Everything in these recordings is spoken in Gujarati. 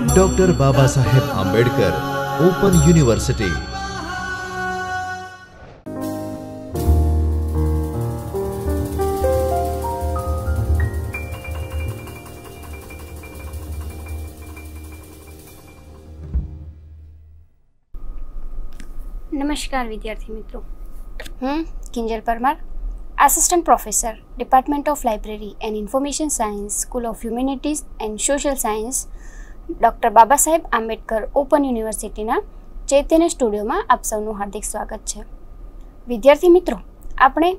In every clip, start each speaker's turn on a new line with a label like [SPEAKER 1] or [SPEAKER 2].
[SPEAKER 1] Doctor Baba Saheb Ambedkar open university.
[SPEAKER 2] नमस्कार विद्यार्थी मित्रों, हूँ Kinjal Parmar, assistant professor, department of library and information science, school of humanities and social science, doctor Baba Saheb Ambedkar open યુનિવર્સિટીના ચૈતન્ય સ્ટુડિયોમાં આપ સૌનું હાર્દિક સ્વાગત છે. વિદ્યાર્થી મિત્રો, આપણે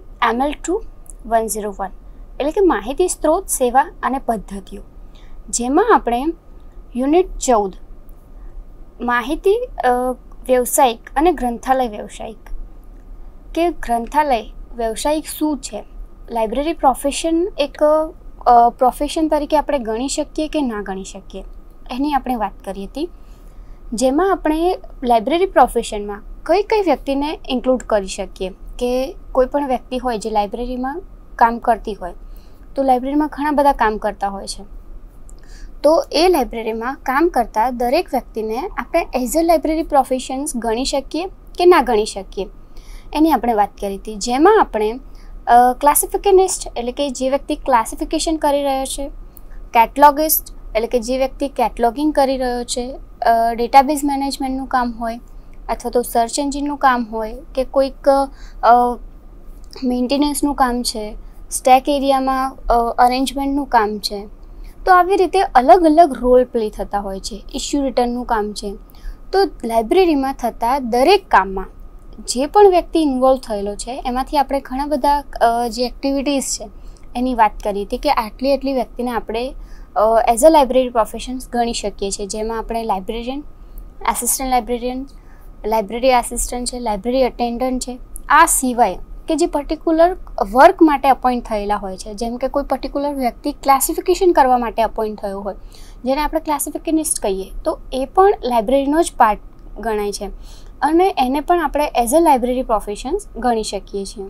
[SPEAKER 2] ML2-101 એટલે કે માહિતી સ્ત્રોત, સેવા અને પદ્ધતિઓ, જેમાં આપણે યુનિટ 14 માહિતી વ્યવસાયિક અને ગ્રંથાલય વ્યવસાયિક કે ગ્રંથાલય વ્યવસાયિક શું છે, લાઇબ્રેરી પ્રોફેશન એક પ્રોફેશન તરીકે આપણે ગણી શકીએ કે ના ગણી શકીએ, એની આપણે વાત કરી હતી. જેમાં આપણે લાઇબ્રેરી પ્રોફેશનમાં કઈ કઈ વ્યક્તિને ઇન્ક્લુડ કરી શકીએ કે કોઈ પણ વ્યક્તિ હોય જે લાઇબ્રેરીમાં કામ કરતી હોય, તો લાઇબ્રેરીમાં ઘણા બધા કામ કરતા હોય છે, તો એ લાઇબ્રેરીમાં કામ કરતા દરેક વ્યક્તિને આપણે એઝ અ લાઇબ્રેરી પ્રોફેશન્સ ગણી શકીએ કે ના ગણી શકીએ, એની આપણે વાત કરી હતી. જેમાં આપણે ક્લાસિફિકેનિસ્ટ એટલે કે જે વ્યક્તિ ક્લાસિફિકેશન કરી રહ્યો છે, કેટલોગિસ્ટ એટલે કે જે વ્યક્તિ કેટલોગિંગ કરી રહ્યો છે, ડેટાબેઝ મેનેજમેન્ટનું કામ હોય અથવા તો સર્ચ એન્જિનનું કામ હોય કે કોઈક મેન્ટેનન્સનું કામ છે, સ્ટેક એરિયામાં અરેન્જમેન્ટનું કામ છે, તો આવી રીતે અલગ અલગ રોલ પ્લે થતા હોય છે. ઇસ્યુ રિટર્નનું કામ છે. તો લાઇબ્રેરીમાં થતા દરેક કામમાં જે પણ વ્યક્તિ ઇન્વોલ્વ થયેલો છે એમાંથી આપણે ઘણા બધા જે એક્ટિવિટીઝ છે એની વાત કરી હતી કે આટલી વ્યક્તિને આપણે એઝ અ લાઇબ્રેરી પ્રોફેશન્સ ગણી શકીએ છીએ. જેમાં આપણે librarian, assistant librarian, library assistant છે, લાઇબ્રેરી અટેન્ડન્ટ છે. આ સિવાય કે જે પર્ટિક્યુલર વર્ક માટે અપોઇન્ટ થયેલા હોય છે, જેમ કે કોઈ પર્ટિક્યુલર વ્યક્તિ ક્લાસિફિકેશન કરવા માટે અપોઇન્ટ થયો હોય, જેને આપણે ક્લાસિફિકેનિસ્ટ કહીએ, તો એ પણ લાઇબ્રેરીનો જ પાર્ટ ગણાય છે અને એને પણ આપણે એઝ અ લાઇબ્રેરી પ્રોફેશન્સ ગણી શકીએ છીએ.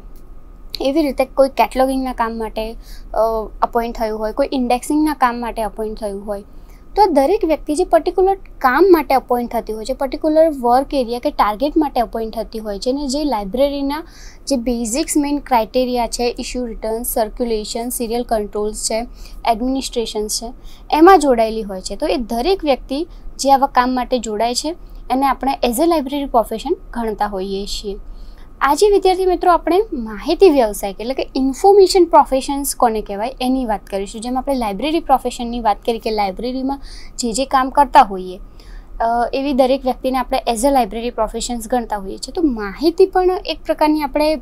[SPEAKER 2] એવી રીતે કોઈ કેટલોગિંગના કામ માટે અપોઇન્ટ થયું હોય, કોઈ ઇન્ડેક્સિંગના કામ માટે અપોઇન્ટ થયું હોય, તો દરેક વ્યક્તિ જે પર્ટિક્યુલર કામ માટે અપોઇન્ટ થતી હોય છે, પર્ટિક્યુલર વર્ક એરિયા કે ટાર્ગેટ માટે અપોઇન્ટ થતી હોય છે, ને જે લાઇબ્રેરીના જે બેઝિક્સ મેઇન ક્રાઇટેરિયા છે, issue return, circulation, serial controls છે, એડમિનિસ્ટ્રેશન્સ છે, એમાં જોડાયેલી હોય છે, તો એ દરેક વ્યક્તિ જે આવા કામ માટે જોડાય છે એને આપણે એઝ અ લાઇબ્રેરી પ્રોફેશન ગણતા હોઈએ છીએ. આજે વિદ્યાર્થી મિત્રો આપણે માહિતી વ્યવસાયિક એટલે કે ઇન્ફોર્મેશન પ્રોફેશન્સ કોને કહેવાય એની વાત કરીશું. જેમ આપણે લાઇબ્રેરી પ્રોફેશનની વાત કરી કે લાઇબ્રેરીમાં જે કામ કરતા હોઈએ એવી દરેક વ્યક્તિને આપણે એઝ અ લાઇબ્રેરી પ્રોફેશન્સ ગણતા હોઈએ છીએ. તો માહિતી પણ એક પ્રકારની આપણે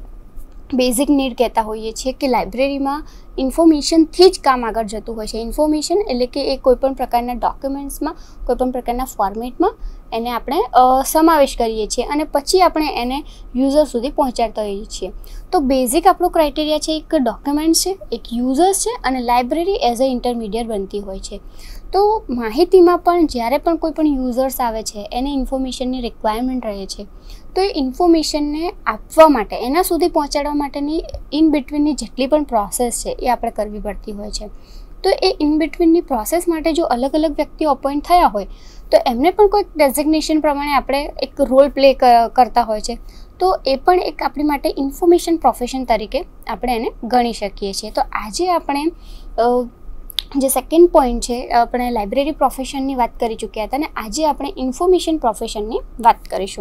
[SPEAKER 2] બેઝિક નીડ કહેતા હોઈએ છીએ કે લાઇબ્રેરીમાં ઇન્ફોર્મેશનથી જ કામ આગળ જતું હોય છે. ઇન્ફોર્મેશન એટલે કે એ કોઈપણ પ્રકારના ડોક્યુમેન્ટ્સમાં, કોઈપણ પ્રકારના ફોર્મેટમાં એને આપણે સમાવેશ કરીએ છીએ અને પછી આપણે એને યુઝર સુધી પહોંચાડતા હોઈએ છીએ. તો બેઝિક આપણો ક્રાઇટેરિયા છે, એક ડોક્યુમેન્ટ છે, એક યુઝર્સ છે અને લાઇબ્રેરી એઝ અ ઇન્ટરમીડિયેટ બનતી હોય છે. તો માહિતીમાં પણ જ્યારે પણ કોઈ પણ યુઝર્સ આવે છે એને ઇન્ફોર્મેશનની રિક્વાયરમેન્ટ રહે છે, તો એ ઇન્ફોર્મેશનને આપવા માટે, એના સુધી પહોંચાડવા માટેની ઇન બિટવીનની જેટલી પણ પ્રોસેસ છે એ આપણે કરવી પડતી હોય છે. તો એ ઇન બિટવીનની પ્રોસેસ માટે જો અલગ અલગ વ્યક્તિઓ અપોઇન્ટ થયા હોય તો એમને પણ કોઈક ડેઝિગ્નેશન પ્રમાણે આપણે એક રોલ પ્લે કરતા હોય છે, તો એ પણ એક આપણી માટે ઇન્ફોર્મેશન પ્રોફેશન તરીકે આપણે એને ગણી શકીએ છીએ. તો આજે આપણે જે સેકન્ડ પોઈન્ટ છે, આપણે લાઇબ્રેરી પ્રોફેશનની વાત કરી ચૂક્યા હતા અને આજે આપણે ઇન્ફોર્મેશન પ્રોફેશનની વાત કરીશું.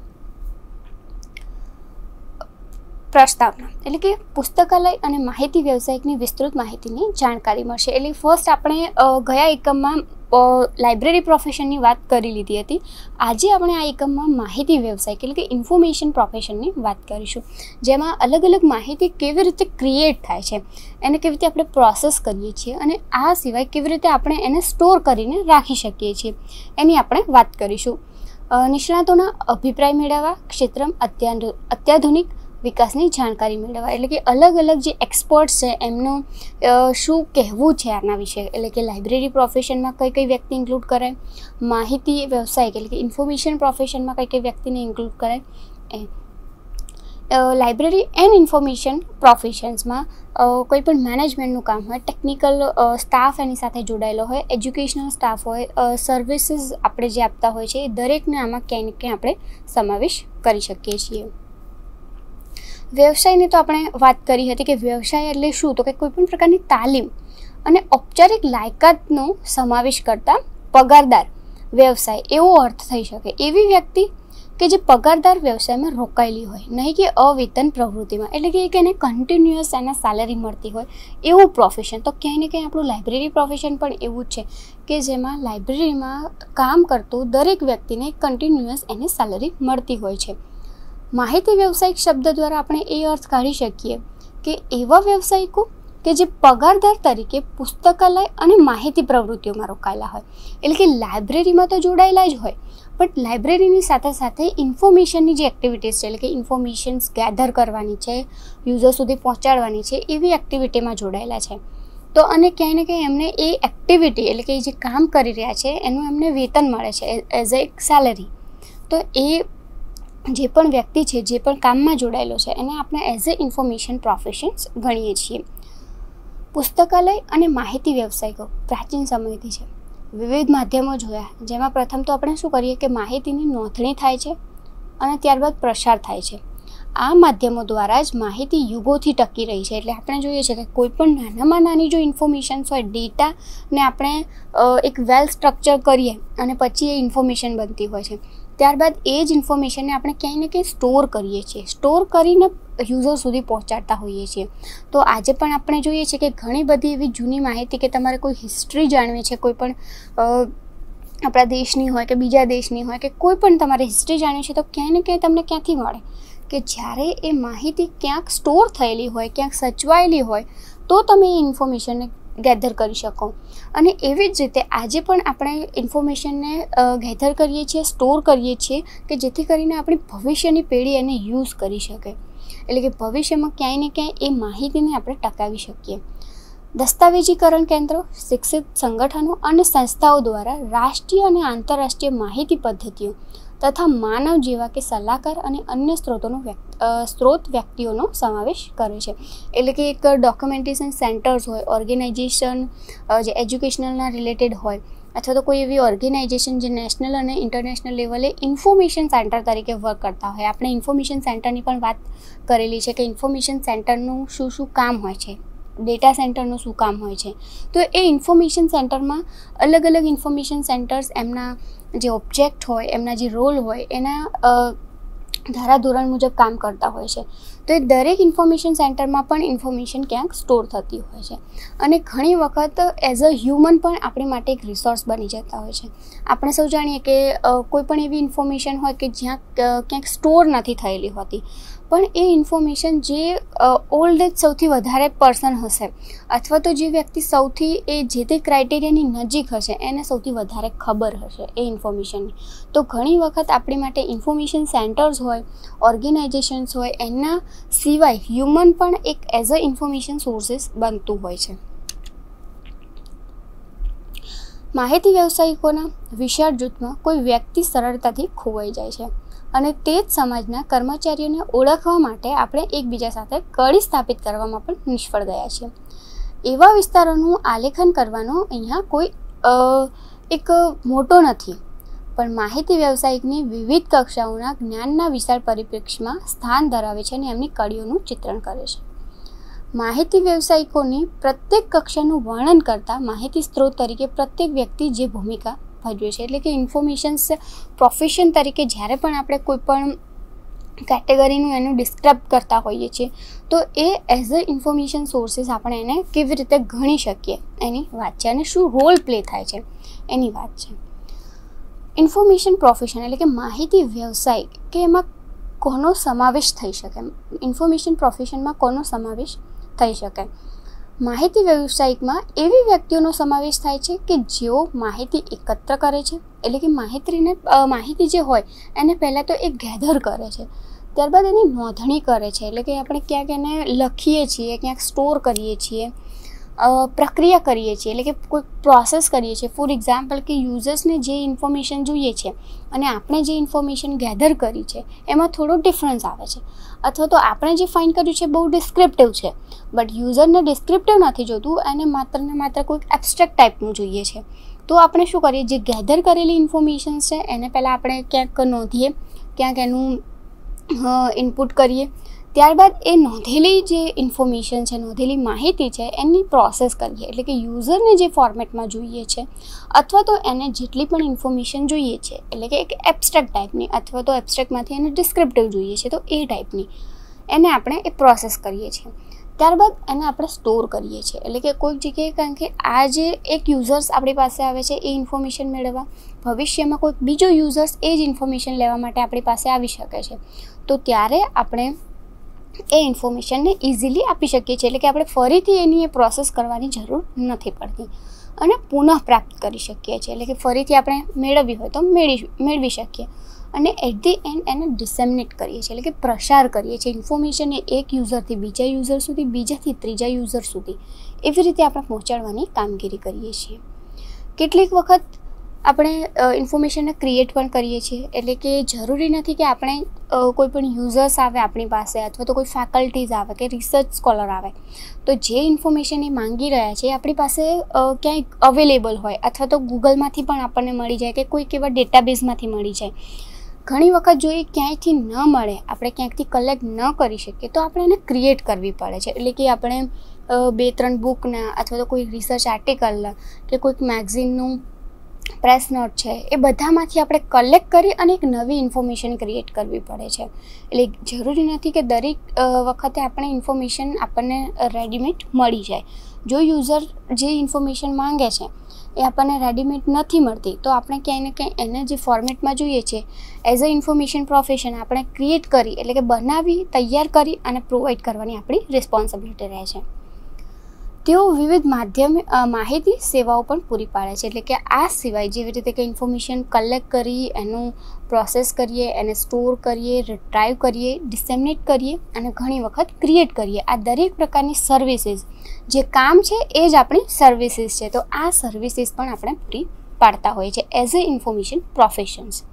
[SPEAKER 2] પ્રસ્તાવના એટલે કે પુસ્તકાલય અને માહિતી વ્યવસાયિકની વિસ્તૃત માહિતીની જાણકારી મળશે. એટલે ફર્સ્ટ આપણે ગયા એકમમાં લાઇબ્રેરી પ્રોફેશનની વાત કરી લીધી હતી. આજે આપણે આ એકમમાં માહિતી વ્યવસાયિક એટલે કે ઇન્ફોર્મેશન પ્રોફેશનની વાત કરીશું, જેમાં અલગ અલગ માહિતી કેવી રીતે ક્રિએટ થાય છે, એને કેવી રીતે આપણે પ્રોસેસ કરીએ છીએ અને આ સિવાય કેવી રીતે આપણે એને સ્ટોર કરીને રાખી શકીએ છીએ એની આપણે વાત કરીશું. નિષ્ણાતોના અભિપ્રાય મેળવવા, ક્ષેત્ર અત્યાધુનિક વિકાસની જાણકારી મેળવવા એટલે કે અલગ અલગ જે એક્સપર્ટ્સ છે એમનું શું કહેવું છે આના વિશે, એટલે કે લાઇબ્રેરી પ્રોફેશનમાં કઈ કઈ વ્યક્તિ ઇન્ક્લુડ કરાય, માહિતી વ્યવસાયિક એટલે કે ઇન્ફોર્મેશન પ્રોફેશનમાં કઈ કઈ વ્યક્તિને ઇન્ક્લુડ કરાય, લાઇબ્રેરી એન્ડ ઇન્ફોર્મેશન પ્રોફેશન્સમાં કોઈ પણ મેનેજમેન્ટનું કામ હોય, ટેકનિકલ સ્ટાફ એની સાથે જોડાયેલો હોય, એજ્યુકેશનલ સ્ટાફ હોય, સર્વિસીસ આપણે જે આપતા હોય છે, એ દરેકને આમાં ક્યાંય ને ક્યાંય આપણે સમાવેશ કરી શકીએ છીએ. વ્યવસાયની તો આપણે વાત કરી હતી કે વ્યવસાય એટલે શું, તો કે કોઈપણ પ્રકારની તાલીમ અને ઔપચારિક લાયકાતનો સમાવેશ કરતા પગારદાર વ્યવસાય એવો અર્થ થઈ શકે. એવી વ્યક્તિ કે જે પગારદાર વ્યવસાયમાં રોકાયેલી હોય, નહીં કે અવેતન પ્રવૃત્તિમાં, એટલે કે એને કન્ટિન્યુઅસ એના સેલરી મળતી હોય એવું પ્રોફેશન. તો ક્યાંય ને ક્યાંય આપણું લાઇબ્રેરી પ્રોફેશન પણ એવું જ છે કે જેમાં લાઇબ્રેરીમાં કામ કરતું દરેક વ્યક્તિને કન્ટિન્યુઅસ એની સેલરી મળતી હોય છે. માહિતી વ્યવસાયિક શબ્દ દ્વારા આપણે એ અર્થ કાઢી શકીએ કે એવા વ્યવસાયિકો કે જે પગારદાર તરીકે પુસ્તકાલય અને માહિતી પ્રવૃત્તિઓમાં રોકાયેલા હોય, એટલે કે લાઇબ્રેરીમાં તો જોડાયેલા જ હોય, બટ લાઇબ્રેરીની સાથે સાથે ઇન્ફોર્મેશનની જે એક્ટિવિટીઝ છે, એટલે કે ઇન્ફોર્મેશન્સ ગેધર કરવાની છે, યુઝર સુધી પહોંચાડવાની છે, એવી એક્ટિવિટીમાં જોડાયેલા છે. તો અને ક્યાંય ને ક્યાંય એમને એ એક્ટિવિટી, એટલે કે જે કામ કરી રહ્યા છે એનું એમને વેતન મળે છે એઝ એ સેલેરી. તો એ જે પણ વ્યક્તિ છે, જે પણ કામમાં જોડાયેલો છે, એને આપણે એઝ એ ઇન્ફોર્મેશન પ્રોફેશન્સ ગણીએ છીએ. પુસ્તકાલય અને માહિતી વ્યવસાયિકો પ્રાચીન સમયથી છે. વિવિધ માધ્યમો જોયા, જેમાં પ્રથમ તો આપણે શું કરીએ કે માહિતીની નોંધણી થાય છે અને ત્યારબાદ પ્રસાર થાય છે. આ માધ્યમો દ્વારા જ માહિતી યુગોથી ટકી રહી છે. એટલે આપણે જોઈએ છે કે કોઈ પણ નાનામાં નાની જો ઇન્ફોર્મેશન્સ હોય, ડેટાને આપણે એક વેલ સ્ટ્રક્ચર કરીએ અને પછી એ ઇન્ફોર્મેશન બનતી હોય છે. ત્યારબાદ એ જ ઇન્ફોર્મેશનને આપણે ક્યાંય ને ક્યાંય સ્ટોર કરીએ છીએ, સ્ટોર કરીને યુઝર સુધી પહોંચાડતા હોઈએ છીએ. તો આજે પણ આપણે જોઈએ છીએ કે ઘણી બધી એવી જૂની માહિતી, કે તમારે કોઈ હિસ્ટ્રી જાણવી છે, કોઈ પણ આપણા દેશની હોય કે બીજા દેશની હોય, કે કોઈ પણ તમારે હિસ્ટ્રી જાણવી છે, તો ક્યાંય ને ક્યાંય તમને ક્યાંથી મળે કે જ્યારે એ માહિતી ક્યાંક સ્ટોર થયેલી હોય, ક્યાંક સચવાયેલી હોય, તો તમે એ ઇન્ફોર્મેશનને ગેધર કરી શકો. અને એવી જ રીતે આજે પણ આપણે ઇન્ફોર્મેશનને ગેધર કરીએ છીએ, સ્ટોર કરીએ છીએ, કે જેથી કરીને આપણી ભવિષ્યની પેઢી એને યુઝ કરી શકે, એટલે કે ભવિષ્યમાં ક્યાંય ને ક્યાંય એ માહિતીને આપણે ટકાવી શકીએ. દસ્તાવેજીકરણ કેન્દ્રો, શિક્ષિત સંગઠનો અને સંસ્થાઓ દ્વારા રાષ્ટ્રીય અને આંતરરાષ્ટ્રીય માહિતી પદ્ધતિઓ તથા માનવ જેવા કે સલાહકાર અને અન્ય સ્ત્રોત વ્યક્તિઓનો સમાવેશ કરે છે. એટલે કે એક ડોક્યુમેન્ટેશન સેન્ટર્સ હોય, ઓર્ગેનાઇઝેશન જે એજ્યુકેશનલના રિલેટેડ હોય, અથવા તો કોઈ એવી ઓર્ગેનાઇઝેશન જે નેશનલ અને ઇન્ટરનેશનલ લેવલે ઇન્ફોર્મેશન સેન્ટર તરીકે વર્ક કરતા હોય. આપણે ઇન્ફોર્મેશન સેન્ટરની પણ વાત કરેલી છે કે ઇન્ફોર્મેશન સેન્ટરનું શું કામ હોય છે, ડેટા સેન્ટરનું શું કામ હોય છે. તો એ ઇન્ફોર્મેશન સેન્ટરમાં અલગ અલગ ઇન્ફોર્મેશન સેન્ટર્સ એમના જે ઓબ્જેક્ટ હોય, એમના જે રોલ હોય, એના ધારાધોરણ મુજબ કામ કરતા હોય છે. તો એ દરેક ઇન્ફોર્મેશન સેન્ટરમાં પણ ઇન્ફોર્મેશન ક્યાંક સ્ટોર થતી હોય છે. અને ઘણી વખત એઝ અ હ્યુમન પણ આપણી માટે એક રિસોર્સ બની જતા હોય છે. આપણે સૌ જાણીએ કે કોઈ પણ એવી ઇન્ફોર્મેશન હોય કે જ્યાં ક્યાંક સ્ટોર નથી થયેલી હોતી, પણ એ ઇન્ફોર્મેશન જે ઓલ્ડ એજ સૌથી વધારે પર્સન હશે, અથવા તો જે વ્યક્તિ સૌથી એ જે તે ક્રાઇટેરિયાની નજીક હશે, એને સૌથી વધારે ખબર હશે એ ઇન્ફોર્મેશનની. તો ઘણી વખત આપણી માટે ઇન્ફોર્મેશન સેન્ટર્સ હોય, ઓર્ગેનાઇઝેશન્સ હોય, એના સિવાય હ્યુમન પણ એક એઝ અ ઇન્ફોર્મેશન સોર્સિસ બનતું હોય છે. માહિતી વ્યવસાયિકોના વિશાળ જૂથમાં કોઈ વ્યક્તિ સરળતાથી ખોવાઈ જાય છે અને તે જ સમાજના કર્મચારીઓને ઓળખવા માટે આપણે એકબીજા સાથે કડી સ્થાપિત કરવામાં પણ નિષ્ફળ ગયા છીએ. એવા વિસ્તારોનું આલેખન કરવાનો અહીંયા કોઈ એક મોટો નથી, પણ માહિતી વ્યવસાયિકની વિવિધ કક્ષાઓના જ્ઞાનના વિશાળ પરિપ્રેક્ષ્યમાં સ્થાન ધરાવે છે અને એમની કડીઓનું ચિત્રણ કરે છે. માહિતી વ્યવસાયિકોની પ્રત્યેક કક્ષાનું વર્ણન કરતાં માહિતી સ્ત્રોત તરીકે પ્રત્યેક વ્યક્તિ જે ભૂમિકા ભજવે છે, એટલે કે ઇન્ફોર્મેશન્સ પ્રોફેશન તરીકે જ્યારે પણ આપણે કોઈ પણ કેટેગરીનું એનું ડિસ્ક્રાઇબ કરતા હોઈએ છીએ, તો એ એઝ અ ઇન્ફોર્મેશન સોર્સિસ આપણે એને કેવી રીતે ગણી શકીએ એની વાત છે, અને શું રોલ પ્લે થાય છે એની વાત છે. ઇન્ફોર્મેશન પ્રોફેશન એટલે કે માહિતી વ્યવસાય, કે એમાં કોનો સમાવેશ થઈ શકે, ઇન્ફોર્મેશન પ્રોફેશનમાં કોનો સમાવેશ થઈ શકે. માહિતી વ્યવસાયિકમાં એવી વ્યક્તિઓનો સમાવેશ થાય છે કે જેઓ માહિતી એકત્ર કરે છે, એટલે કે માહિતી જે હોય એને પહેલાં તો એ ગેધર કરે છે, ત્યારબાદ એની નોંધણી કરે છે, એટલે કે આપણે ક્યાંક એને લખીએ છીએ, ક્યાંક સ્ટોર કરીએ છીએ, પ્રક્રિયા કરીએ છીએ, એટલે કે કોઈ પ્રોસેસ કરીએ છીએ. ફોર એક્ઝામ્પલ કે યુઝર્સને જે ઇન્ફોર્મેશન જોઈએ છે અને આપણે જે ઇન્ફોર્મેશન ગેધર કરી છે એમાં થોડો ડિફરન્સ આવે છે, અથવા તો આપણે જે ફાઇન્ડ કર્યું છે બહુ ડિસ્ક્રિપ્ટિવ છે, બટ યુઝરને ડિસ્ક્રિપ્ટિવ નથી જોતું, એને માત્ર ને માત્ર કોઈક એબ્સ્ટ્રેક્ટ ટાઈપનું જોઈએ છે. તો આપણે શું કરીએ, જે ગેધર કરેલી ઇન્ફોર્મેશન છે એને પહેલાં આપણે ક્યાંક નોંધીએ, ક્યાંક એનું ઇનપુટ કરીએ. ત્યારબાદ એ નોંધેલી જે ઇન્ફોર્મેશન છે, નોંધેલી માહિતી છે એની પ્રોસેસ કરીએ. એટલે કે યુઝરને જે ફોર્મેટમાં જોઈએ છે અથવા તો એને જેટલી પણ ઇન્ફોર્મેશન જોઈએ છે, એટલે કે એક એબ્સ્ટ્રેક્ટ ટાઈપની અથવા તો એબ્સ્ટ્રેક્ટમાંથી એને ડિસ્ક્રિપ્ટિવ જોઈએ છે તો એ ટાઈપની એને આપણે એ પ્રોસેસ કરીએ છીએ. ત્યારબાદ એને આપણે સ્ટોર કરીએ છીએ. એટલે કે કોઈક જગ્યાએ, કારણ કે આ જે એક યુઝર્સ આપણી પાસે આવે છે એ ઇન્ફોર્મેશન મેળવવા, ભવિષ્યમાં કોઈક બીજો યુઝર્સ એ જ ઇન્ફોર્મેશન લેવા માટે આપણી પાસે આવી શકે છે. તો ત્યારે આપણે એ ઇન્ફોર્મેશનને ઇઝીલી આપી શકીએ છીએ. એટલે કે આપણે ફરીથી એની એ પ્રોસેસ કરવાની જરૂર નથી પડતી અને પુનઃ પ્રાપ્ત કરી શકીએ છીએ. એટલે કે ફરીથી આપણે મેળવવી હોય તો મેળવી શકીએ. અને એટ ધી એન્ડ એને ડિસેમિનેટ કરીએ છીએ, એટલે કે પ્રસાર કરીએ છીએ ઇન્ફોર્મેશનને એક યુઝરથી બીજા યુઝર સુધી, બીજાથી ત્રીજા યુઝર સુધી, એવી રીતે આપણે પહોંચાડવાની કામગીરી કરીએ છીએ. કેટલીક વખત આપણે ઇન્ફોર્મેશનને ક્રિએટ પણ કરીએ છીએ. એટલે કે જરૂરી નથી કે આપણે કોઈ પણ યુઝર્સ આવે આપણી પાસે અથવા તો કોઈ ફેકલ્ટીઝ આવે કે રિસર્ચ સ્કોલર આવે તો જે ઇન્ફોર્મેશન એ માંગી રહ્યા છે એ આપણી પાસે ક્યાંય અવેલેબલ હોય અથવા તો ગૂગલમાંથી પણ આપણને મળી જાય કે કોઈક એવા ડેટાબેઝમાંથી મળી જાય. ઘણી વખત જો એ ક્યાંયથી ન મળે, આપણે ક્યાંકથી કલેક્ટ ન કરી શકીએ તો આપણે એને ક્રિએટ કરવી પડે છે. એટલે કે આપણે 2-3 બુકના અથવા તો કોઈ રિસર્ચ આર્ટિકલના કે કોઈક મેગઝીનનું પ્રેસ નોટ છે એ બધામાંથી આપણે કલેક્ટ કરી અને એક નવી ઇન્ફોર્મેશન ક્રિએટ કરવી પડે છે. એટલે જરૂરી નથી કે દરેક વખતે આપણે ઇન્ફોર્મેશન આપણને રેડીમેડ મળી જાય. જો યુઝર જે ઇન્ફોર્મેશન માંગે છે એ આપણને રેડીમેડ નથી મળતી તો આપણે ક્યાંય ને ક્યાંય એને જે ફોર્મેટમાં જોઈએ છે એઝ અ ઇન્ફોર્મેશન પ્રોફેશન આપણે ક્રિએટ કરી, એટલે કે બનાવી, તૈયાર કરી અને પ્રોવાઈડ કરવાની આપણી રિસ્પોન્સિબિલિટી રહે છે. તેઓ વિવિધ માહિતી સેવાઓ પણ પૂરી પાડે છે. એટલે કે આ સિવાય જેવી રીતે કે ઇન્ફોર્મેશન કલેક્ટ કરી, એનું પ્રોસેસ કરીએ, એને સ્ટોર કરીએ, રિટ્રાઈવ કરીએ, ડિસેમિનેટ કરીએ અને ઘણી વખત ક્રિએટ કરીએ, આ દરેક પ્રકારની સર્વિસીસ જે કામ છે એ જ આપણી સર્વિસીસ છે. તો આ સર્વિસીસ પણ આપણે પૂરી પાડતા હોઈએ છીએ એઝ અ ઇન્ફોર્મેશન પ્રોફેશન્સ.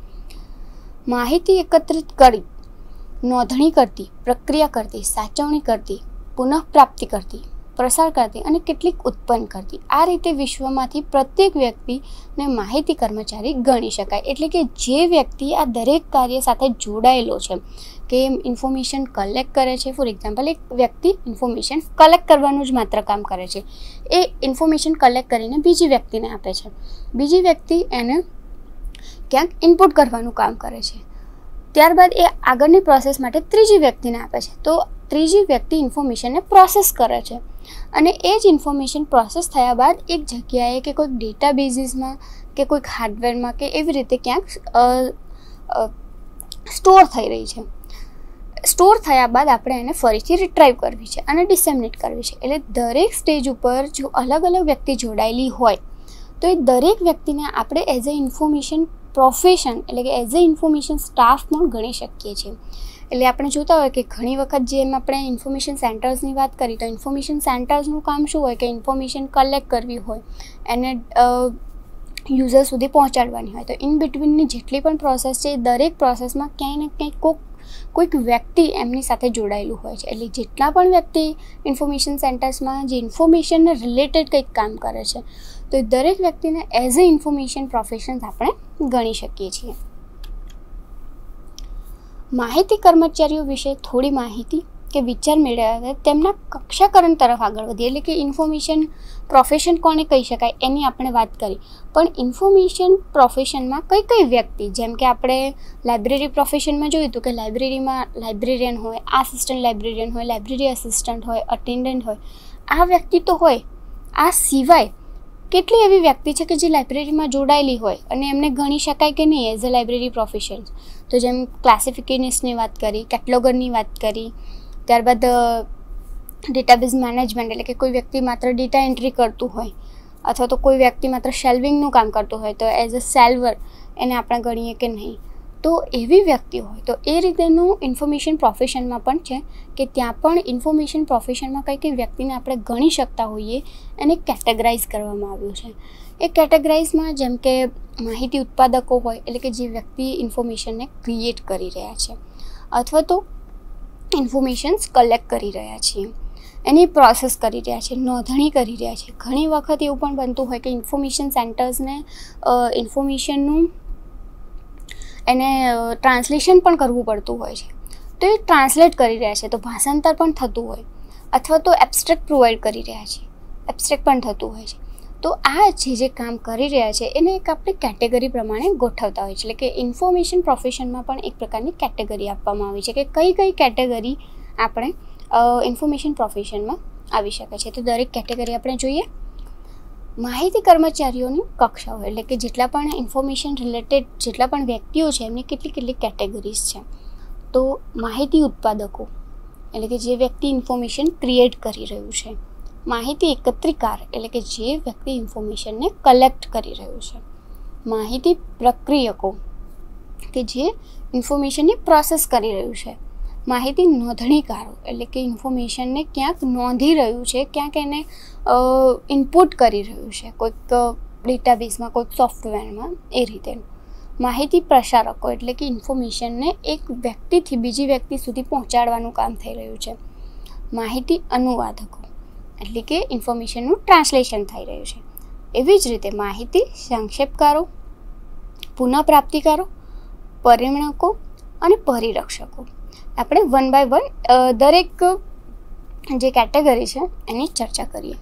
[SPEAKER 2] માહિતી એકત્રિત કરી, નોંધણી કરતી, પ્રક્રિયા કરતી, સાચવણી કરતી, પુનઃપ્રાપ્તિ કરતી, પ્રસાર કરતી અને કેટલીક ઉત્પન્ન કરતી, આ રીતે વિશ્વમાંથી પ્રત્યેક વ્યક્તિને માહિતી કર્મચારી ગણી શકાય. એટલે કે જે વ્યક્તિ આ દરેક કાર્ય સાથે જોડાયેલો છે કે ઇન્ફોર્મેશન કલેક્ટ કરે છે, ફોર એક્ઝામ્પલ એક વ્યક્તિ ઇન્ફોર્મેશન કલેક્ટ કરવાનું જ માત્ર કામ કરે છે, એ ઇન્ફોર્મેશન કલેક્ટ કરીને બીજી વ્યક્તિને આપે છે, બીજી વ્યક્તિ એને ક્યાંક ઇનપુટ કરવાનું કામ કરે છે, ત્યારબાદ એ આગળની પ્રોસેસ માટે ત્રીજી વ્યક્તિને આપે છે. તો ત્રીજી વ્યક્તિ ઇન્ફોર્મેશનને પ્રોસેસ કરે છે અને એ જ ઇન્ફોર્મેશન પ્રોસેસ થયા બાદ એક જગ્યાએ કે કોઈક ડેટાબેઝીસમાં કે કોઈક હાર્ડવેરમાં કે એવી રીતે ક્યાંક સ્ટોર થઈ રહી છે. સ્ટોર થયા બાદ આપણે એને ફરીથી રિટ્રાઈવ કરવી છે અને ડિસેમિનેટ કરવી છે. એટલે દરેક સ્ટેજ ઉપર જો અલગ અલગ વ્યક્તિ જોડાયેલી હોય તો એ દરેક વ્યક્તિને આપણે એઝ અ ઇન્ફોર્મેશન પ્રોફેશન એટલે કે એઝ અ ઇન્ફોર્મેશન સ્ટાફ પણ ગણી શકીએ છીએ. એટલે આપણે જોતા હોય કે ઘણી વખત જેમ આપણે ઇન્ફોર્મેશન સેન્ટર્સની વાત કરી તો ઇન્ફોર્મેશન સેન્ટર્સનું કામ શું હોય કે ઇન્ફોર્મેશન કલેક્ટ કરવી હોય, એને યુઝર સુધી પહોંચાડવાની હોય. તો ઇન બિટવીનની જેટલી પણ પ્રોસેસ છે એ દરેક પ્રોસેસમાં ક્યાંય ને ક્યાંય કોઈક વ્યક્તિ એમની સાથે જોડાયેલું હોય છે. એટલે જેટલા પણ વ્યક્તિ ઇન્ફોર્મેશન સેન્ટર્સમાં જે ઇન્ફોર્મેશનને રિલેટેડ કંઈક કામ કરે છે તો એ દરેક વ્યક્તિને એઝ અ ઇન્ફોર્મેશન પ્રોફેશન્સ આપણે ગણી શકીએ છીએ. માહિતી કર્મચારીઓ વિશે થોડી માહિતી કે વિચાર મેળવ્યા તેમના કક્ષાકરણ તરફ આગળ વધીએ. એટલે કે ઇન્ફોર્મેશન પ્રોફેશન કોને કહી શકાય એની આપણે વાત કરી, પણ ઇન્ફોર્મેશન પ્રોફેશનમાં કઈ કઈ વ્યક્તિ, જેમ કે આપણે લાઇબ્રેરી પ્રોફેશનમાં જોયું હતું કે લાઇબ્રેરીમાં લાઇબ્રેરિયન હોય, આસિસ્ટન્ટ લાઇબ્રેરિયન હોય, લાઇબ્રેરી આસિસ્ટન્ટ હોય, અટેન્ડન્ટ હોય, આ વ્યક્તિ તો હોય. આ સિવાય કેટલી એવી વ્યક્તિ છે કે જે લાઇબ્રેરીમાં જોડાયેલી હોય અને એમને ગણી શકાય કે નહીં એઝ અ લાઇબ્રેરી પ્રોફેશન. તો જેમ ક્લાસિફિકેશનની વાત કરી, કેટલોગરની વાત કરી, ત્યારબાદ ડેટાબેઝ મેનેજમેન્ટ એટલે કે કોઈ વ્યક્તિ માત્ર ડેટા એન્ટ્રી કરતું હોય અથવા તો કોઈ વ્યક્તિ માત્ર શેલ્વિંગનું કામ કરતું હોય તો એઝ અ સેલ્વર એને આપણે ગણીએ કે નહીં. તો એવી વ્યક્તિ હોય તો એ રીતેનું ઇન્ફોર્મેશન પ્રોફેશનમાં પણ છે કે ત્યાં પણ ઇન્ફોર્મેશન પ્રોફેશનમાં કઈ કઈ વ્યક્તિને આપણે ગણી શકતા હોઈએ એને કેટેગરાઇઝ કરવામાં આવ્યું છે. એ કેટેગરાઇઝમાં જેમ કે માહિતી ઉત્પાદકો હોય એટલે કે જે વ્યક્તિ ઇન્ફોર્મેશનને ક્રિએટ કરી રહ્યા છે, અથવા તો ઇન્ફોર્મેશન્સ કલેક્ટ કરી રહ્યા છીએ, એની પ્રોસેસ કરી રહ્યા છે, નોંધણી કરી રહ્યા છે. ઘણી વખત એવું પણ બનતું હોય કે ઇન્ફોર્મેશન સેન્ટર્સને ઇન્ફોર્મેશનનું એને ટ્રાન્સલેશન પણ કરવું પડતું હોય છે. તો એ ટ્રાન્સલેટ કરી રહ્યા છે, તો ભાષાંતર પણ થતું હોય, અથવા તો એબ્સ્ટ્રેક્ટ પ્રોવાઈડ કરી રહ્યા છે, એબ્સ્ટ્રેક્ટ પણ થતું હોય છે. તો આ જે કામ કરી રહ્યા છે એને એક આપણે કેટેગરી પ્રમાણે ગોઠવતા હોય છે. એટલે કે ઇન્ફોર્મેશન પ્રોફેશનમાં પણ એક પ્રકારની કેટેગરી આપવામાં આવી છે કે કઈ કઈ કેટેગરી આપણે ઇન્ફોર્મેશન પ્રોફેશનમાં આવી શકે છે. તો દરેક કેટેગરી આપણે જોઈએ. માહિતી કર્મચારીઓની કક્ષાઓ, એટલે કે જેટલા પણ ઇન્ફોર્મેશન રિલેટેડ જેટલા પણ વ્યક્તિઓ છે એમની કેટલી કેટેગરીઝ છે. તો માહિતી ઉત્પાદકો, એટલે કે જે વ્યક્તિ ઇન્ફોર્મેશન ક્રિએટ કરી રહ્યું છે. માહિતી એકત્રીકાર, એટલે કે જે વ્યક્તિ ઇન્ફોર્મેશનને કલેક્ટ કરી રહ્યું છે. માહિતી પ્રક્રિયકો, કે જે ઇન્ફોર્મેશનની પ્રોસેસ કરી રહ્યું છે. માહિતી નોંધણીકારો, એટલે કે ઇન્ફોર્મેશનને ક્યાંક નોંધી રહ્યું છે, ક્યાંક એને ઇનપુટ કરી રહ્યું છે, કોઈક ડેટાબેઝમાં, કોઈક સોફ્ટવેરમાં, એ રીતે. માહિતી પ્રસારકો, એટલે કે ઇન્ફોર્મેશનને એક વ્યક્તિથી બીજી વ્યક્તિ સુધી પહોંચાડવાનું કામ થઈ રહ્યું છે. માહિતી અનુવાદકો, એટલે કે ઇન્ફોર્મેશનનું ટ્રાન્સલેશન થઈ રહ્યું છે. એવી જ રીતે માહિતી સંક્ષેપકારો, પુનઃપ્રાપ્તિકારો, પરિણામકો અને પરિરક્ષકો. આપણે વન બાય વન દરેક જે કેટેગરી છે એની ચર્ચા કરીએ.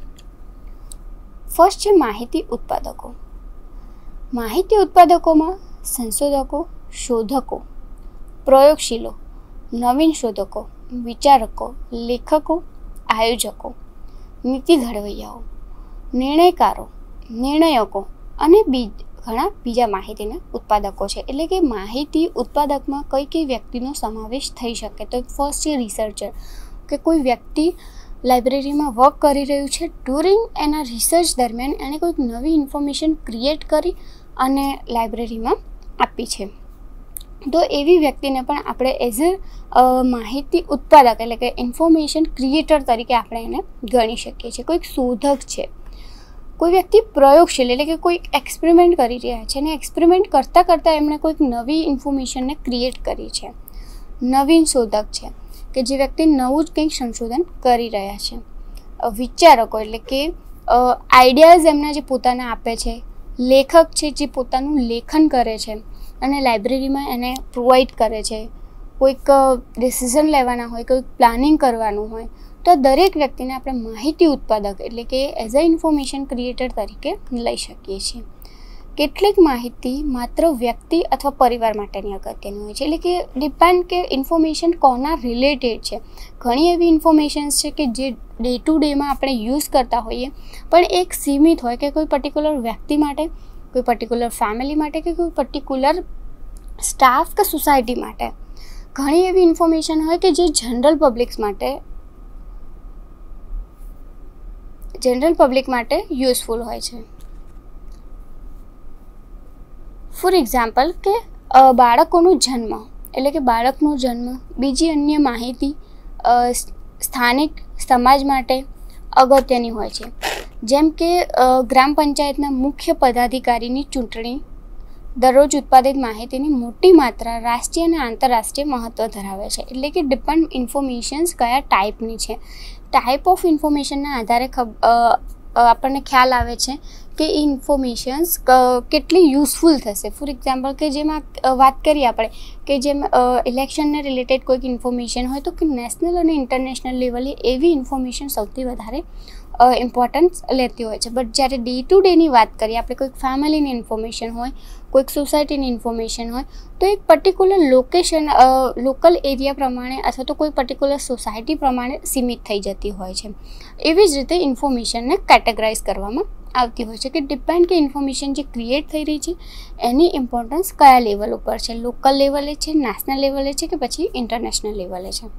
[SPEAKER 2] ફર્સ્ટ છે માહિતી ઉત્પાદકો. માહિતી ઉત્પાદકોમાં સંશોધકો, શોધકો, પ્રયોગશીલો, નવીન શોધકો, વિચારકો, લેખકો, આયોજકો, નીતિ ઘડવૈયાઓ, નિર્ણયકારો, નિર્ણયકો અને ઘણા બીજા માહિતીના ઉત્પાદકો છે. એટલે કે માહિતી ઉત્પાદકમાં કઈ વ્યક્તિનો સમાવેશ થઈ શકે. તો ફર્સ્ટ છે રિસર્ચર, કે કોઈ વ્યક્તિ લાઇબ્રેરીમાં વર્ક કરી રહ્યું છે. ડ્યુરિંગ એના રિસર્ચ દરમિયાન એણે કોઈક નવી ઇન્ફોર્મેશન ક્રિએટ કરી અને લાઇબ્રેરીમાં આપી છે. તો એવી વ્યક્તિને પણ આપણે એઝ અ માહિતી ઉત્પાદક, એટલે કે ઇન્ફોર્મેશન ક્રિએટર તરીકે આપણે એને ગણી શકીએ છીએ. કોઈક શોધક છે, કોઈ વ્યક્તિ પ્રયોગશીલ, એટલે કે કોઈક એક્સપેરિમેન્ટ કરી રહ્યા છે અને એક્સપેરિમેન્ટ કરતાં એમણે કોઈક નવી ઇન્ફોર્મેશનને ક્રિએટ કરી છે. નવીન શોધક છે, કે જે વ્યક્તિ નવું જ કંઈક સંશોધન કરી રહ્યા છે. વિચારકો, એટલે કે આઈડિયાઝ એમના જે પોતાના આપે છે. લેખક છે, જે પોતાનું લેખન કરે છે અને લાઇબ્રેરીમાં એને પ્રોવાઈડ કરે છે. કોઈક ડિસિઝન લેવાના હોય, કોઈક પ્લાનિંગ કરવાનું હોય, તો દરેક વ્યક્તિને આપણે માહિતી ઉત્પાદક, એટલે કે એઝ અ ઇન્ફોર્મેશન ક્રિએટર તરીકે લઈ શકીએ છીએ. કેટલીક માહિતી માત્ર વ્યક્તિ અથવા પરિવાર માટેની અગત્યની હોય છે. એટલે કે ડિપેન્ડ કે ઇન્ફોર્મેશન કોના રિલેટેડ છે. ઘણી એવી ઇન્ફોર્મેશન્સ છે કે જે ડે ટુ ડેમાં આપણે યુઝ કરતા હોઈએ, પણ એક સીમિત હોય કે કોઈ પર્ટિક્યુલર વ્યક્તિ માટે, કોઈ પર્ટિક્યુલર ફેમિલી માટે, કે કોઈ પર્ટિક્યુલર સ્ટાફ કે સોસાયટી માટે. ઘણી એવી ઇન્ફોર્મેશન હોય કે જે જનરલ પબ્લિક માટે યુઝફુલ હોય છે. ફોર એક્ઝામ્પલ, કે બાળકોનો જન્મ, એટલે કે બાળકનો જન્મ, બીજી અન્ય માહિતી સ્થાનિક સમાજ માટે અગત્યની હોય છે. જેમ કે ગ્રામ પંચાયતના મુખ્ય પદાધિકારીની ચૂંટણી દરરોજ ઉત્પાદિત માહિતીની મોટી માત્રા રાષ્ટ્રીય અને આંતરરાષ્ટ્રીય મહત્ત્વ ધરાવે છે. એટલે કે ડિપેન્ડ ઇન્ફોર્મેશન્સ કયા ટાઈપની છે. ટાઈપ ઓફ ઇન્ફોર્મેશનના આધારે આપણને ખ્યાલ આવે છે કે એ ઇન્ફોર્મેશન્સ કેટલી યુઝફુલ થશે. ફોર એક્ઝામ્પલ, કે જેમાં વાત કરીએ આપણે કે જેમ ઇલેક્શનને રિલેટેડ કોઈક ઇન્ફોર્મેશન હોય, તો કે નેશનલ અને ઇન્ટરનેશનલ લેવલે એવી ઇન્ફોર્મેશન સૌથી વધારે ઇમ્પોર્ટન્સ લેતી હોય છે. બટ જ્યારે ડે ટુ ડેની વાત કરીએ આપણે, કોઈક ફેમિલીની ઇન્ફોર્મેશન હોય, કોઈક સોસાયટીની ઇન્ફોર્મેશન હોય, તો એક પર્ટિક્યુલર લોકલ એરિયા પ્રમાણે અથવા તો કોઈ પર્ટિક્યુલર સોસાયટી પ્રમાણે સીમિત થઈ જતી હોય છે. એવી જ રીતે ઇન્ફોર્મેશનને કેટેગરાઇઝ કરવામાં આવતી હોય છે કે ડિપેન્ડ કે ઇન્ફોર્મેશન જે ક્રિએટ થઈ રહી છે એની ઇમ્પોર્ટન્સ કયા લેવલ ઉપર છે. લોકલ લેવલે છે, નેશનલ લેવલે છે, કે પછી ઇન્ટરનેશનલ લેવલે છે.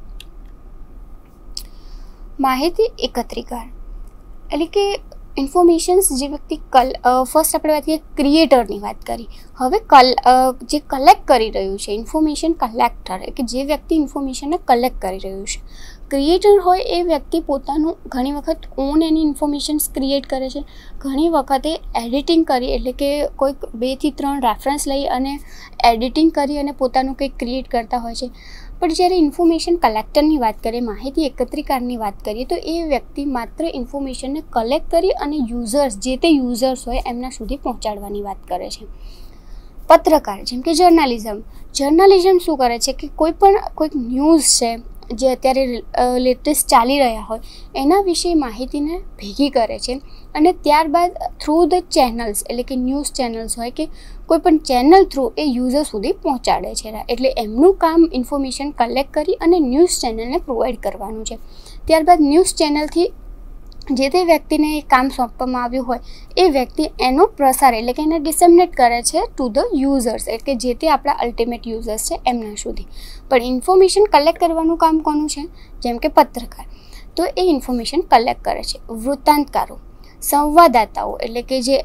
[SPEAKER 2] માહિતી એકત્રીકાર, એટલે કે ઇન્ફોર્મેશન્સ જે વ્યક્તિ ફર્સ્ટ આપણે વાત કરીએ ક્રિએટરની વાત કરી. હવે જે કલેક્ટ કરી રહ્યું છે, ઇન્ફોર્મેશન કલેક્ટર, કે જે વ્યક્તિ ઇન્ફોર્મેશનને કલેક્ટ કરી રહ્યું છે. ક્રિએટર હોય એ વ્યક્તિ પોતાનું ઘણી વખત ઓન એની ઇન્ફોર્મેશન્સ ક્રિએટ કરે છે. ઘણી વખતે એડિટિંગ કરી, એટલે કે કોઈક 2 થી 3 રેફરન્સ લઈ અને એડિટિંગ કરી અને પોતાનું કંઈક ક્રિએટ કરતા હોય છે. પણ જ્યારે ઇન્ફોર્મેશન કલેક્ટરની વાત કરીએ, માહિતી એકત્રીકારની વાત કરીએ, તો એ વ્યક્તિ માત્ર ઇન્ફોર્મેશનને કલેક્ટ કરી અને યુઝર્સ, જે તે યુઝર્સ હોય એમના સુધી પહોંચાડવાની વાત કરે છે. પત્રકાર જેમ કે જર્નલિઝમ શું કરે છે કે કોઈક ન્યૂઝ છે જે અત્યારે લેટેસ્ટ ચાલી રહ્યા હોય એના વિશે માહિતીને ભેગી કરે છે અને ત્યારબાદ થ્રુ ધ ચેનલ્સ, એટલે કે ન્યૂઝ ચેનલ્સ હોય કે કોઈ પણ ચેનલ થ્રુ એ યુઝર સુધી પહોંચાડે છે. એટલે એમનું કામ ઇન્ફોર્મેશન કલેક્ટ કરી અને ન્યૂઝ ચેનલને પ્રોવાઈડ કરવાનું છે. ત્યારબાદ ન્યૂઝ ચેનલથી જે તે વ્યક્તિને એ કામ સોંપવામાં આવ્યું હોય એ વ્યક્તિ એનો પ્રસાર, એટલે કે એને ડિસેમિનેટ કરે છે ટુ ધ યુઝર્સ, એટલે કે જે તે આપણા અલ્ટિમેટ યુઝર્સ છે એમના સુધી. પણ ઇન્ફોર્મેશન કલેક્ટ કરવાનું કામ કોનું છે? જેમ કે પત્રકાર, તો એ ઇન્ફોર્મેશન કલેક્ટ કરે છે. વૃત્તાંતકારો, સંવાદદાતાઓ, એટલે કે જે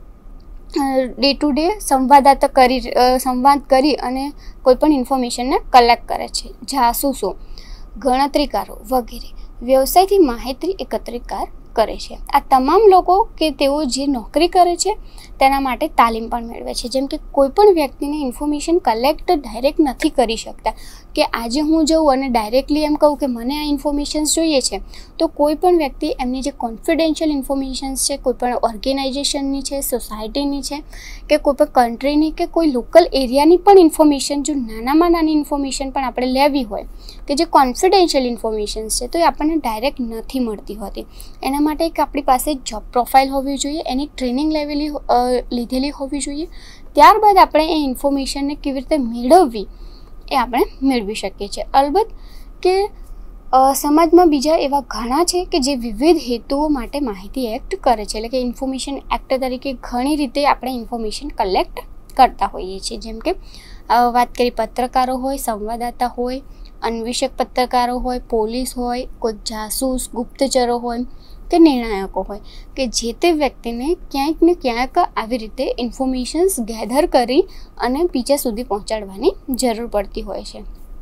[SPEAKER 2] ડે ટુ ડે સંવાદ કરી અને કોઈપણ ઇન્ફોર્મેશનને કલેક્ટ કરે છે. જાસૂસો, ગણતરીકારો વગેરે વ્યવસાયથી માહિતી એકત્રીકાર કરે છે. આ તમામ લોકો કે તેઓ જે નોકરી કરે છે તેના માટે તાલીમ પણ મેળવે છે. જેમ કે કોઈ પણ વ્યક્તિને ઇન્ફોર્મેશન કલેક્ટ ડાયરેક્ટ નથી કરી શકતા કે આજે હું જઉં અને ડાયરેક્ટલી એમ કહું કે મને આ ઇન્ફોર્મેશન્સ જોઈએ છે, તો કોઈ પણ વ્યક્તિ એમની જે કોન્ફિડેન્શિયલ ઇન્ફોર્મેશન્સ છે, કોઈ પણ ઓર્ગેનાઇઝેશનની છે, સોસાયટીની છે, કે કોઈ પણ કન્ટ્રીની કે કોઈ લોકલ એરિયાની પણ ઇન્ફોર્મેશન, જો નાનામાં નાની ઇન્ફોર્મેશન પણ આપણે લેવી હોય કે જે કોન્ફિડેન્શિયલ ઇન્ફોર્મેશન્સ છે, તો એ આપણને ડાયરેક્ટ નથી મળતી હોતી. એના માટે એક આપણી પાસે જોબ પ્રોફાઇલ હોવી જોઈએ, એની ટ્રેનિંગ લીધેલી હોવી જોઈએ. ત્યારબાદ આપણે એ ઇન્ફોર્મેશનને કેવી રીતે મેળવવી એ આપણે મેળવી શકીએ છીએ. અલબત્ત કે સમાજમાં બીજા એવા ઘણા છે કે જે વિવિધ હેતુઓ માટે માહિતી એક્ટ કરે છે, એટલે કે ઇન્ફોર્મેશન એક્ટ તરીકે ઘણી રીતે આપણે ઇન્ફોર્મેશન કલેક્ટ કરતા હોઈએ છીએ. જેમ કે વાત કરી પત્રકારો હોય, સંવાદદાતા હોય, અન્વેષક પત્રકારો હોય, પોલીસ હોય, કોઈ જાસૂસ, ગુપ્તચરો હોય કે નિર્ણાયકો હોય કે જે તે વ્યક્તિને ક્યાંક ને ક્યાંક આવી રીતે ઇન્ફોર્મેશન્સ ગેધર કરી અને બીજા સુધી પહોંચાડવાની જરૂર પડતી હોય છે.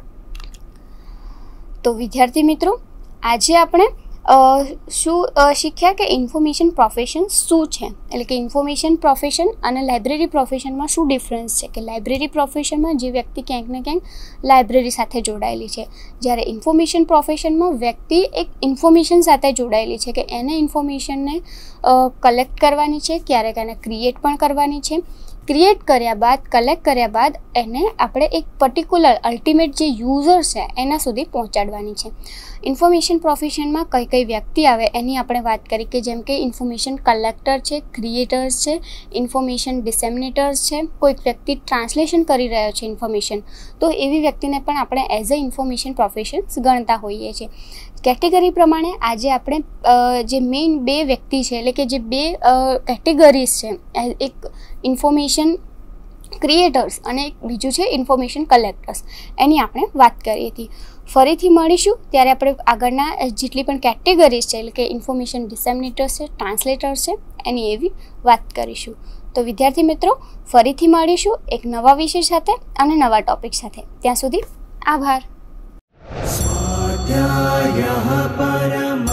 [SPEAKER 2] તો વિદ્યાર્થી મિત્રો, આજે આપણે શું શીખ્યા કે ઇન્ફોર્મેશન પ્રોફેશન શું છે, એટલે કે ઇન્ફોર્મેશન પ્રોફેશન અને લાઇબ્રેરી પ્રોફેશનમાં શું ડિફરન્સ છે. કે લાઇબ્રેરી પ્રોફેશનમાં જે વ્યક્તિ ક્યાંક ને ક્યાંક લાઇબ્રેરી સાથે જોડાયેલી છે, જ્યારે ઇન્ફોર્મેશન પ્રોફેશનમાં વ્યક્તિ એક ઇન્ફોર્મેશન સાથે જોડાયેલી છે કે એને ઇન્ફોર્મેશનને કલેક્ટ કરવાની છે, ક્યારેક એને ક્રિએટ પણ કરવાની છે. ક્રિએટ કર્યા બાદ, કલેક્ટ કર્યા બાદ એને આપણે એક પર્ટિક્યુલર અલ્ટિમેટ જે યુઝર છે એના સુધી પહોંચાડવાની છે. ઇન્ફોર્મેશન પ્રોફેશનમાં કઈ વ્યક્તિ આવે એની આપણે વાત કરી કે જેમ કે ઇન્ફોર્મેશન કલેક્ટર છે, ક્રિએટર્સ છે, ઇન્ફોર્મેશન ડિસેમિનેટર્સ છે, કોઈક વ્યક્તિ ટ્રાન્સલેશન કરી રહ્યો છે ઇન્ફોર્મેશન, તો એવી વ્યક્તિને પણ આપણે એઝ અ ઇન્ફોર્મેશન પ્રોફેશન્સ ગણતા હોઈએ છીએ. કેટેગરી પ્રમાણે આજે આપણે જે મેઇન બે વ્યક્તિ છે, એટલે કે જે બે કેટેગરીઝ છે, એક ઇન્ફોર્મેશન ક્રિએટર્સ અને એક બીજું છે ઇન્ફોર્મેશન કલેક્ટર્સ, એની આપણે વાત કરી હતી. ફરીથી મળીશું ત્યારે આપણે આગળના જેટલી પણ કેટેગરીઝ છે, એટલે કે ઇન્ફોર્મેશન ડિસેમિનેટર્સ છે, ટ્રાન્સલેટર્સ છે, એની એવી વાત કરીશું. તો વિદ્યાર્થી મિત્રો, ફરીથી મળીશું એક નવા વિષય સાથે અને નવા ટોપિક સાથે. ત્યાં સુધી આભાર. સ્વાધ્યાયઃ પરમ